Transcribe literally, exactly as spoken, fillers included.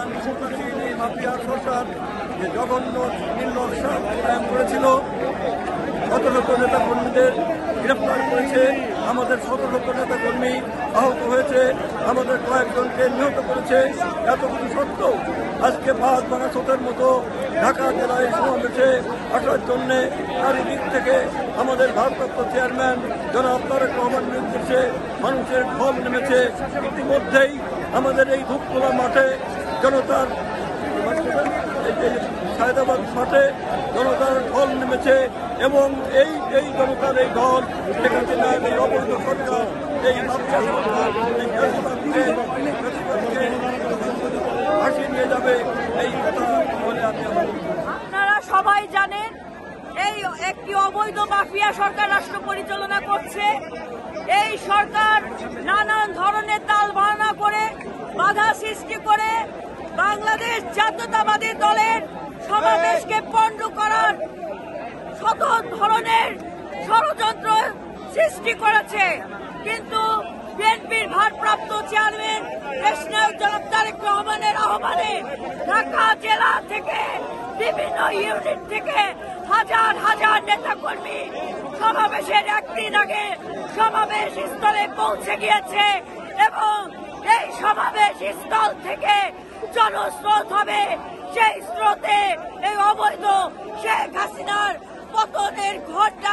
Mafia সরকার যে জঘন্য নির্লজ্জ কায়েম করেছিল, শত শত নেতা কর্মীদের গ্রেফতার করেছে, আমাদের শত শত নেতা কর্মী আহত হয়েছে, আমাদের কয়েকজনকে নিহত করেছে। এত কিছু সত্ত্বেও আজকে ভারত বাংলাদেশের মতো ঢাকা জেলায় সমাবেশে আসার জন্যে চারিদিক থেকে আমাদের ভারপ্রাপ্ত চেয়ারম্যান জনাব তারেক রহমান নির্দেশে মানুষের ঢল নেমেছে। ইতিমধ্যেই আমাদের এই ধূপতলা মাঠে জনতার সায়দাবাদ মাঠে জনতার ঢল নেমেছে এবং এই এই জনতার এই ঢল শেখ হাসিনার এই অবৈধ সরকার, এই মাফিয়া সরকার, এই ফ্যাসিবাদকে ভাসিয়ে নিয়ে যাবে এই কথা বলে আমি। আপনারা সবাই জানেন এই একটি অবৈধ মাফিয়া সরকার রাষ্ট্র পরিচালনা করছে। এই সরকার নানান ধরনের তাল বাহানা করে বাধা সৃষ্টি করে বাংলাদেশ জাতীয়তাবাদী দলের সমাবেশকে পণ্ড করার শত ধরনের ষড়যন্ত্র সৃষ্টি করেছে। কিন্তু বিএনপির ভারপ্রাপ্ত চেয়ারম্যান দেশনায়ক জনাব তারেক রহমানের আহ্বানে ঢাকা জেলা থেকে বিভিন্ন ইউনিট থেকে হাজার হাজার নেতা কর্মী সমাবেশের একদিন আগে সমাবেশ স্থলে পৌঁছে গিয়েছে এবং এই সমাবেশ স্থল থেকে জনস্রোত হবে। সেই স্রোতে এই অবৈধ শেখ হাসিনার পতনের ঘটনা